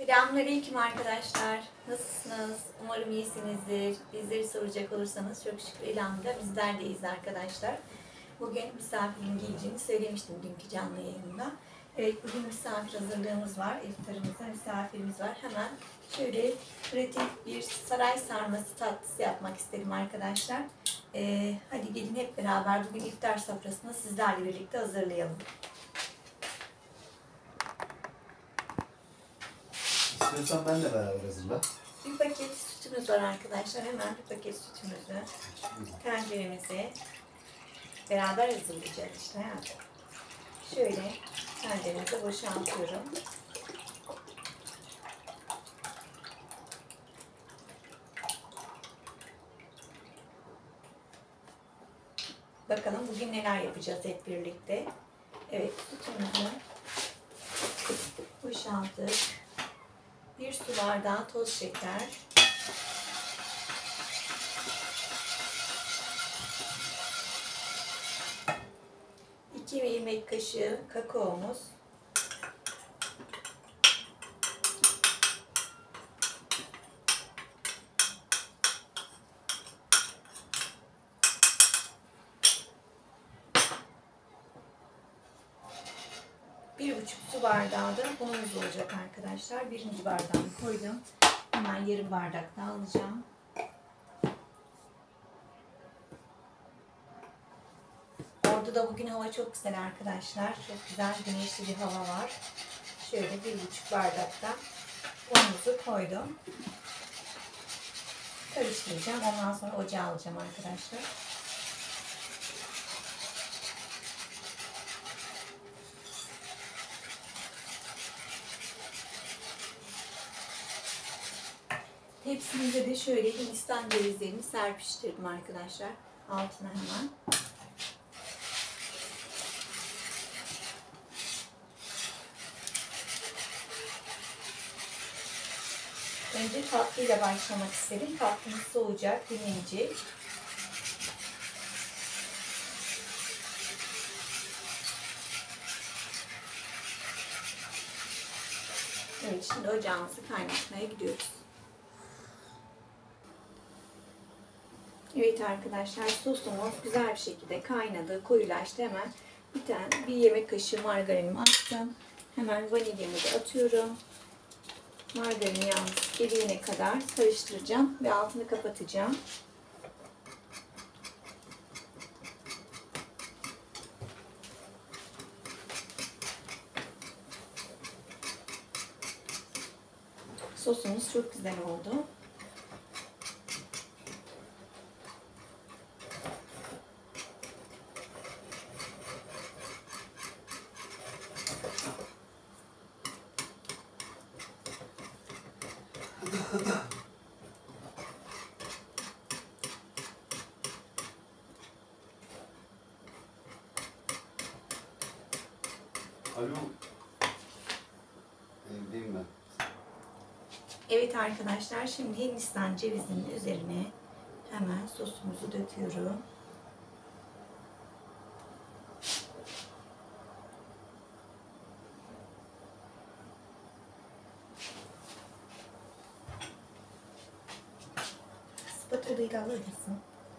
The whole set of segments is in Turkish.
Selamünaleyküm arkadaşlar. Nasılsınız? Umarım iyisinizdir. Bizleri soracak olursanız çok şükür elhamdülillah bizler de iyiyiz arkadaşlar. Bugün misafirin geleceğini söylemiştim dünkü canlı yayında. Evet, bugün misafir hazırlığımız var. İftarımızda misafirimiz var. Hemen şöyle pratik bir saray sarması tatlısı yapmak istedim arkadaşlar. Hadi gelin hep beraber bugün iftar sofrasını sizlerle birlikte hazırlayalım. İstiyorsan ben de beraber hazırla. Bir paket sütümüz var arkadaşlar. Hemen bir paket sütümüzü tenceremize beraber hazırlayacağız işte hayatım. Şöyle tenceremize boşaltıyorum. Bakalım bugün neler yapacağız hep birlikte. Evet, sütümüzü boşalttık. 1 su bardağı toz şeker. 2 yemek kaşığı kakaomuz. 1,5 su bardağı da unumuz olacak arkadaşlar. 1. bardağını koydum. Hemen yarım bardak daha alacağım. Orada da bugün hava çok güzel arkadaşlar. Çok güzel güneşli bir hava var. Şöyle 1,5 bardakta unumuzu koydum. Karıştıracağım. Ondan sonra ocağa alacağım arkadaşlar. Tepsimize de şöyle Hindistan cevizlerini serpiştirdim arkadaşlar. Altına hemen. Önce tatlıyla başlamak istedim. Tatlımız soğuyacak, dinlenecek. Evet, şimdi ocağımızı kaynatmaya gidiyoruz. Evet arkadaşlar, sosumuz güzel bir şekilde kaynadı, koyulaştı. Hemen bir yemek kaşığı margarinimi attım. Hemen vanilyamı da atıyorum. Margarin yalnız eriyene kadar karıştıracağım ve altını kapatacağım. Sosumuz çok güzel oldu. Alo. Evdeyim ben. Evet arkadaşlar, şimdi Hindistan cevizinin üzerine hemen sosumuzu döküyorum. Spatula ile alır mısın?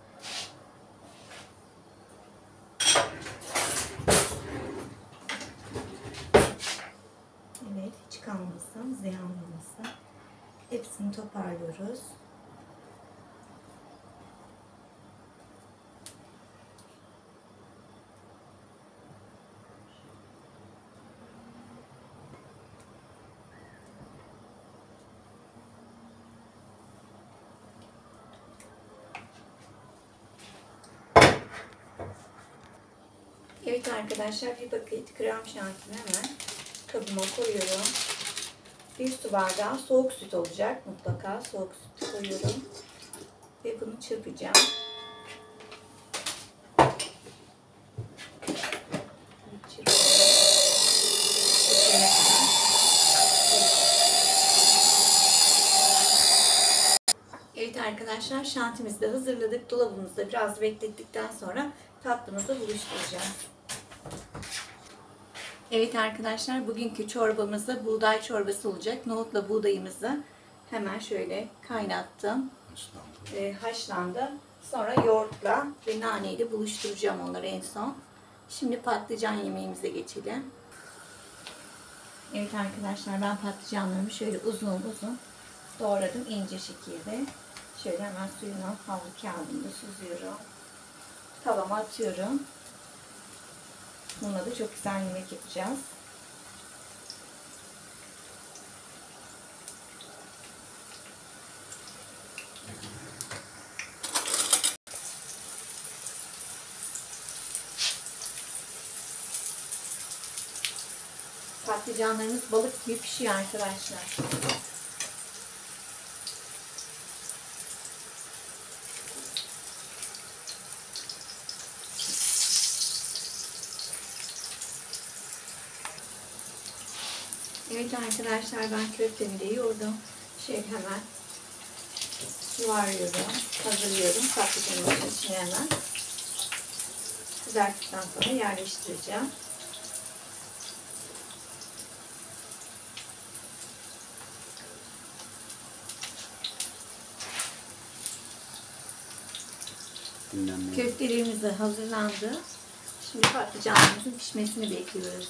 Evet, hiç kalmasın, ziyan olmasın. Hepsini toparlıyoruz. Evet arkadaşlar, bir paket krem şantimi hemen kabıma koyuyorum. 1 su bardağı soğuk süt olacak. Mutlaka soğuk süt koyuyorum. Ve bunu çırpacağım. Evet arkadaşlar, şantimizi de hazırladık. Dolabımızda biraz beklettikten sonra tatlımızı buluşturacağız. Evet arkadaşlar, bugünkü çorbamızda buğday çorbası olacak. Nohutla buğdayımızı hemen şöyle kaynattım. Haşlandı. Sonra yoğurtla ve naneyle buluşturacağım onları en son. Şimdi patlıcan yemeğimize geçelim. Evet arkadaşlar, ben patlıcanlarımı şöyle uzun uzun doğradım ince şekilde. Şöyle hemen suyunu havlu kağıdımda süzüyorum. Tavama atıyorum. Bununla da çok güzel yemek yapacağız. Patlıcanlarımız balık gibi pişiyor arkadaşlar. Evet arkadaşlar, ben köftemi de yoğurdum. Hemen yuvarlıyorum, hazırlıyorum. Patlıcanın içine hemen kızarttıktan sonra yerleştireceğim. Köftelerimiz de hazırlandı. Şimdi patlıcanlarımızın pişmesini bekliyoruz.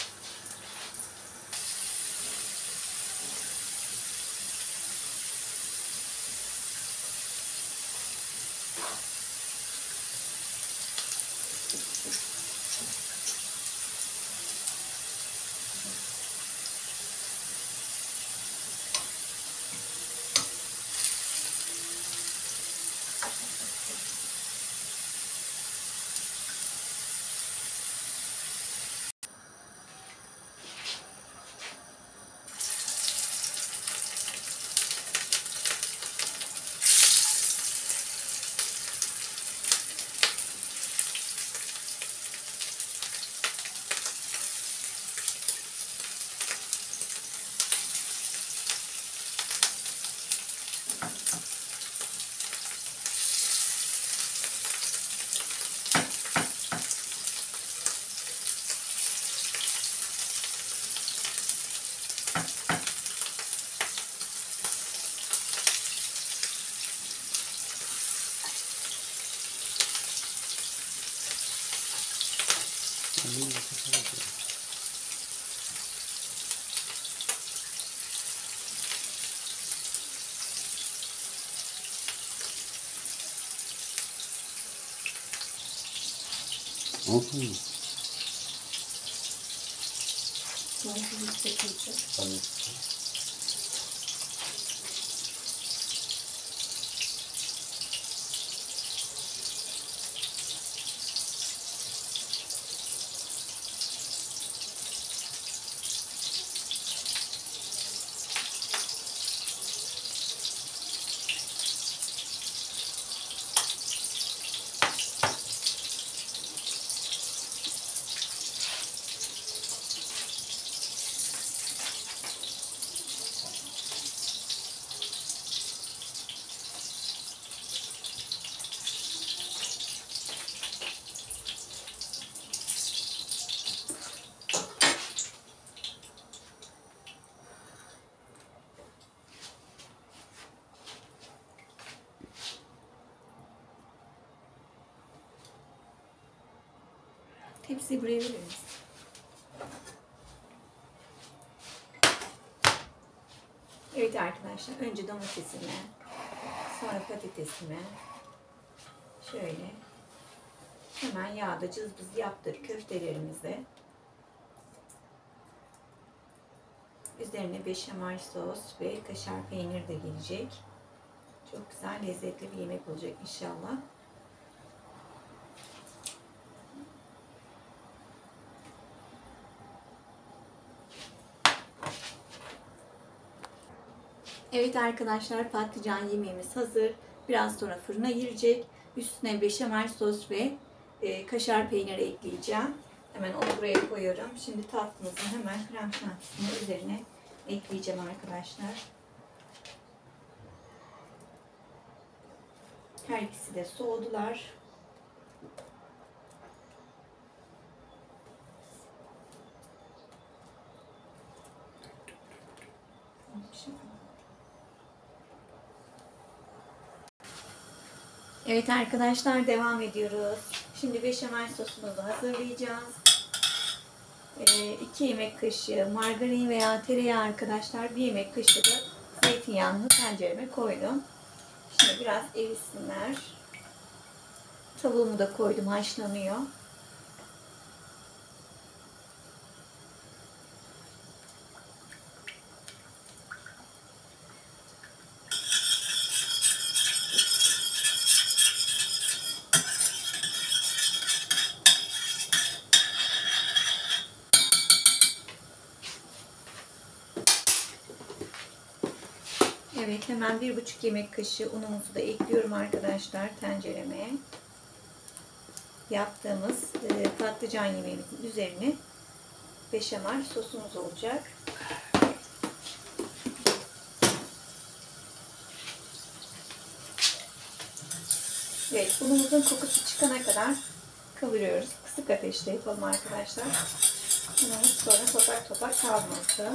Tepsiyi buraya verir misin? Evet arkadaşlar, önce domatesimi, sonra patatesimi şöyle hemen yağda cızbız yaptık köftelerimizi. Üzerine beşamel sos ve kaşar peynir de gelecek. Çok güzel, lezzetli bir yemek olacak inşallah. Evet arkadaşlar, patlıcan yemeğimiz hazır. Biraz sonra fırına girecek. Üstüne beşamel sos ve kaşar peyniri ekleyeceğim. Hemen onu buraya koyuyorum. Şimdi tatlımızın hemen krem şantisini üzerine ekleyeceğim arkadaşlar. Her ikisi de soğudular. Evet arkadaşlar, devam ediyoruz. Şimdi beşamel sosumuzu hazırlayacağız. 2 yemek kaşığı margarin veya tereyağı arkadaşlar. 1 yemek kaşığı da zeytinyağını tencereme koydum. Şimdi biraz erisinler. Tavuğumu da koydum, haşlanıyor. Evet, hemen 1,5 yemek kaşığı unumuzu da ekliyorum arkadaşlar tencereme. Yaptığımız patlıcan yemeğimizin üzerine beşamel sosumuz olacak. Evet, unumuzun kokusu çıkana kadar kavuruyoruz. Kısık ateşte yapalım arkadaşlar. Unumuz sonra topak topak kalmasın.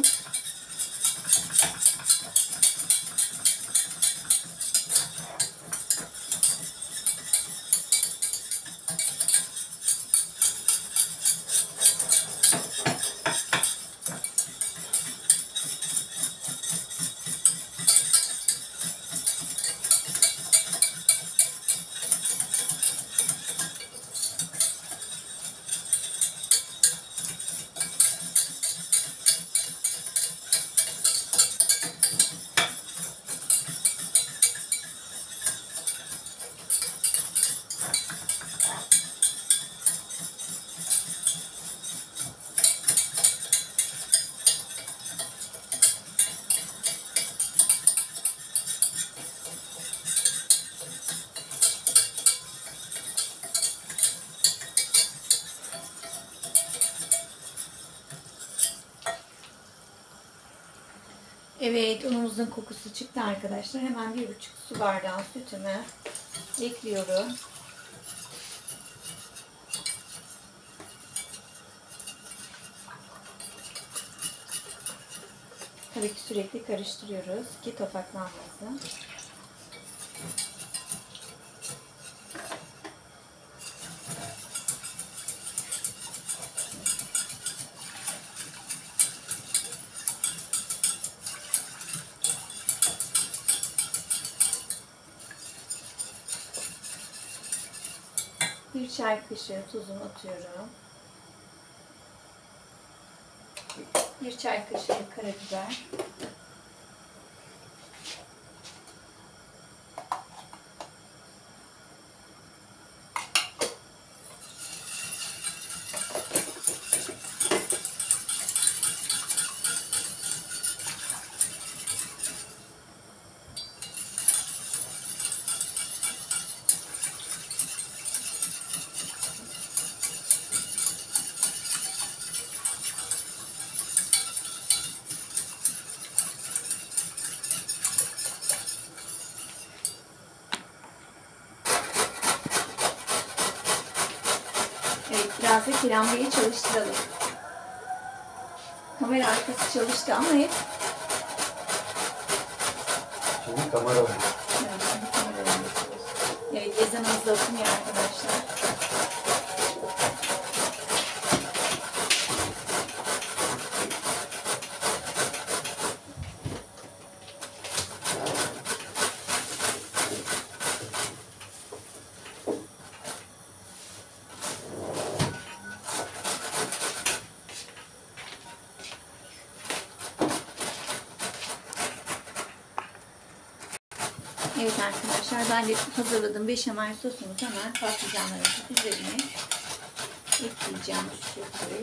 Evet, unumuzun kokusu çıktı arkadaşlar. Hemen 1,5 su bardağı sütümü ekliyorum. Tabii ki sürekli karıştırıyoruz ki topaklanmasın. Bir çay kaşığı tuzunu atıyorum. 1 çay kaşığı karabiber. Evet, biraz da flambeyi çalıştıralım. Kamera arkası çalıştı ama hep Şimdi kamera var. evet, ezanımız da okunuyor arkadaşlar. Evet arkadaşlar, ben de hazırladım beşamel sosumuzu hemen patlıcanlarımızın üzerine ekleyeceğim şu şekilde.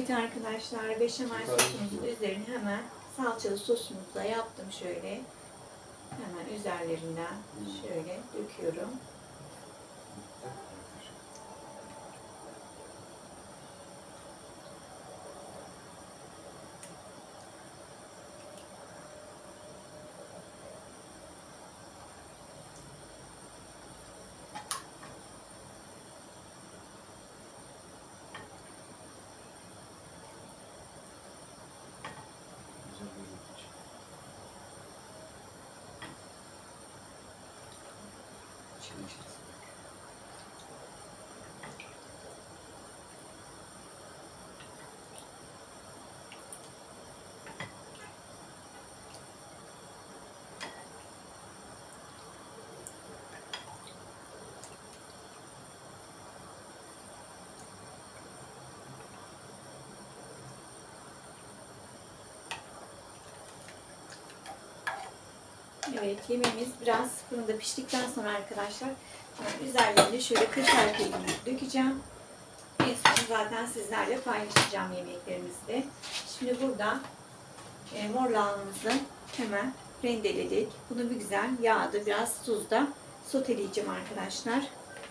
Evet arkadaşlar, beşamel sosumuzun üzerine hemen salçalı sosumuzu da yaptım şöyle. Hemen üzerlerinden şöyle döküyorum. Evet, yemeğimiz biraz fırında piştikten sonra arkadaşlar üzerlerine şöyle kaşar peyniri dökeceğim. En son zaten sizlerle paylaşacağım yemeklerimizde. Şimdi burada mor lahanamızı hemen rendeledik. Bunu bir güzel yağda biraz tuzda soteleyeceğim arkadaşlar.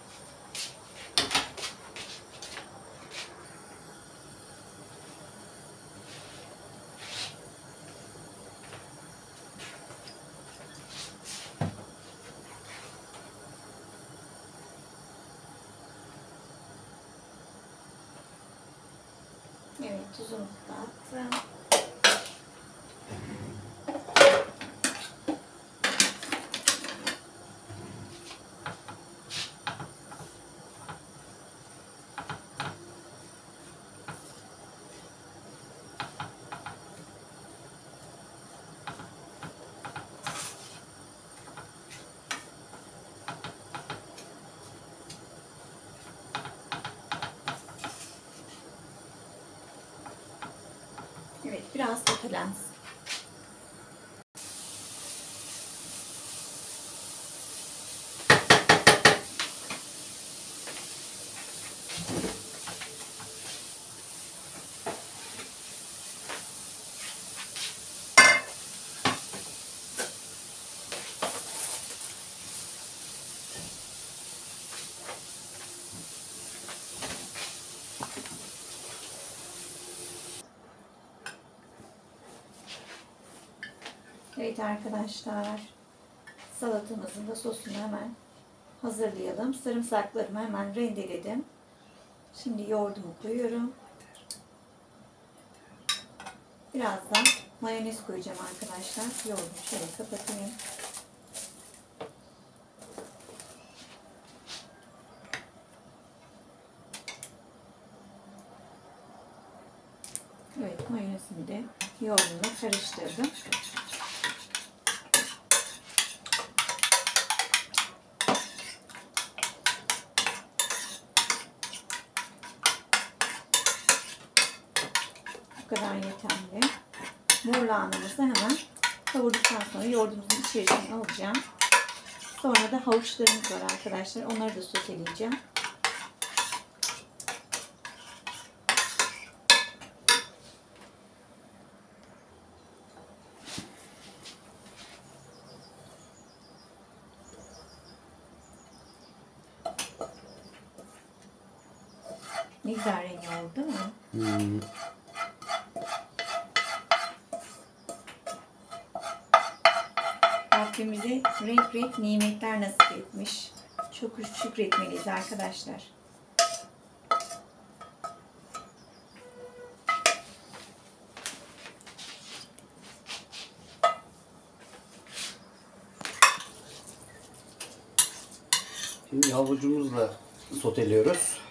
Evet, tuzumuzu da attım. Evet, biraz sotelensin. Evet arkadaşlar, salatamızın da sosunu hemen hazırlayalım. Sarımsaklarımı hemen rendeledim. Şimdi yoğurdumu koyuyorum. Birazdan mayonez koyacağım arkadaşlar. Yoğurdumu şöyle kapatayım. Evet, mayonezimi de yoğurdumla karıştırdım. Bu kadar yeterli. Mor lahanamızı hemen kavurduktan sonra yoğurdumuzun içerisine alacağım. Sonra da havuçlarımız var arkadaşlar. Onları da soteleyeceğim. Ne güzel rengi oldu değil mi? Rabbimize renk renk nimetler nasip etmiş. Çok şükretmeliyiz arkadaşlar. Şimdi havucumuzla soteliyoruz.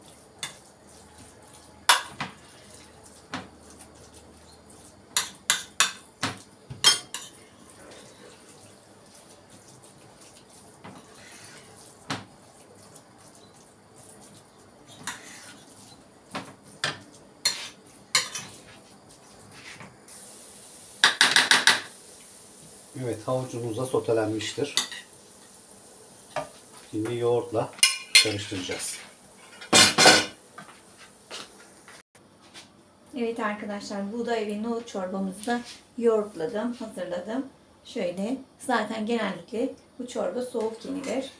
Evet, havucumuz da sotelenmiştir. Şimdi yoğurtla karıştıracağız. Evet arkadaşlar, buğday ve nohut çorbamızı da yoğurtladım, hazırladım. Şöyle, zaten genellikle bu çorba soğuk yenilir.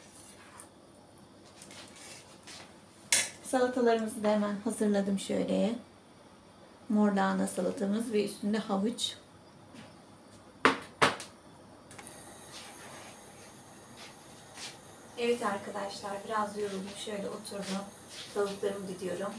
Salatalarımızı da hemen hazırladım şöyle. Mor lahana salatamız ve üstünde havuç. Evet arkadaşlar, biraz yoruldum. Şöyle oturdum. Tavuklarımı didiyorum.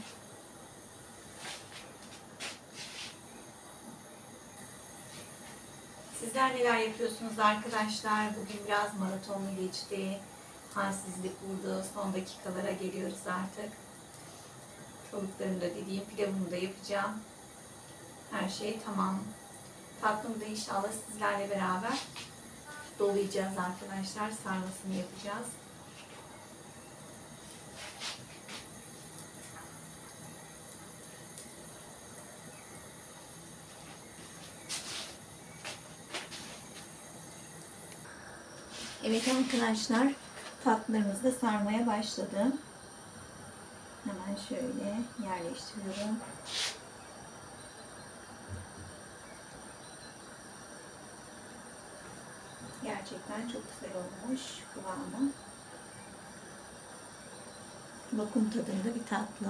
Sizler neler yapıyorsunuz arkadaşlar? Bugün biraz maratonlu geçti. Halsizlik vurdu. Son dakikalara geliyoruz artık. Tavuklarımı da dideyim. Pilavımı da yapacağım. Her şey tamam. Tatlımı da inşallah sizlerle beraber dolayacağız arkadaşlar. Sarmasını yapacağız. Evet arkadaşlar, tatlılarımızı da sarmaya başladım. Hemen şöyle yerleştiriyorum. Gerçekten çok güzel olmuş kıvamı. Lokum tadında bir tatlı.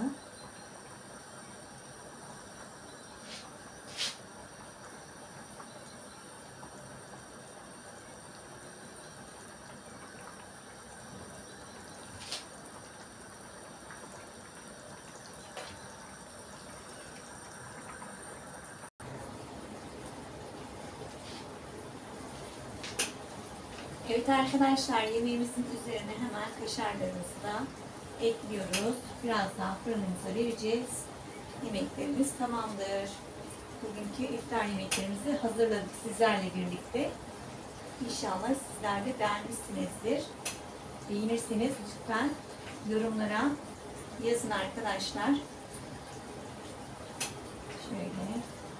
Evet arkadaşlar, yemeğimizin üzerine hemen kaşarlarımızı da ekliyoruz. Biraz daha fırınımıza vereceğiz. Yemeklerimiz tamamdır. Bugünkü iftar yemeklerimizi hazırladık sizlerle birlikte. İnşallah sizler de beğenmişsinizdir. Beğenirseniz lütfen yorumlara yazın arkadaşlar. Şöyle.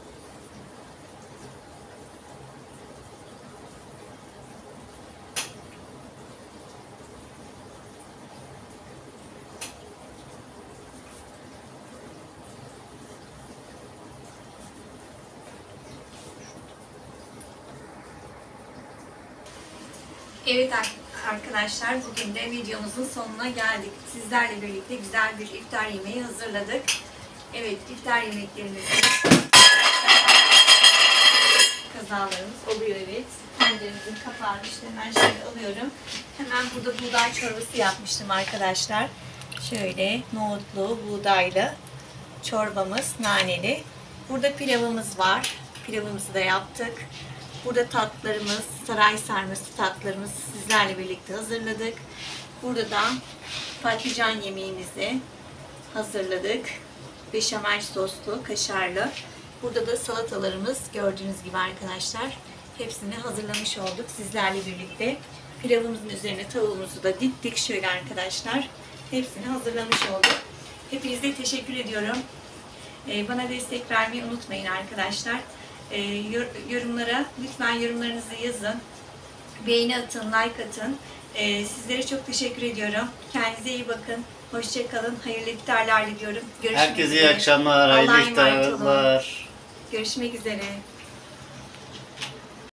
Evet arkadaşlar, bugün de videomuzun sonuna geldik. Sizlerle birlikte güzel bir iftar yemeği hazırladık. Evet, iftar yemeklerimizde kazalarımız oluyor, evet. Tenceremizin kapağını işte hemen şöyle alıyorum. Hemen burada buğday çorbası yapmıştım arkadaşlar. Şöyle nohutlu, buğdaylı çorbamız, naneli. Burada pilavımız var. Pilavımızı da yaptık. Burada tatlarımız, saray sarması tatlarımız sizlerle birlikte hazırladık. Burada da patlıcan yemeğimizi hazırladık. Beşamel soslu, kaşarlı. Burada da salatalarımız gördüğünüz gibi arkadaşlar. Hepsini hazırlamış olduk sizlerle birlikte. Pilavımızın üzerine tavuğumuzu da diktik şöyle arkadaşlar. Hepsini hazırlamış olduk. Hepinize teşekkür ediyorum. Bana destek vermeyi unutmayın arkadaşlar. Yorumlara lütfen yorumlarınızı yazın. Beğeni atın, like atın. Sizlere çok teşekkür ediyorum. Kendinize iyi bakın. Hoşça kalın. Hayırlı iftarlar diliyorum. Görüşmek Herkese üzere. iyi akşamlar, hayırlı Allah'a emanet olun. iftarlar. Görüşmek üzere.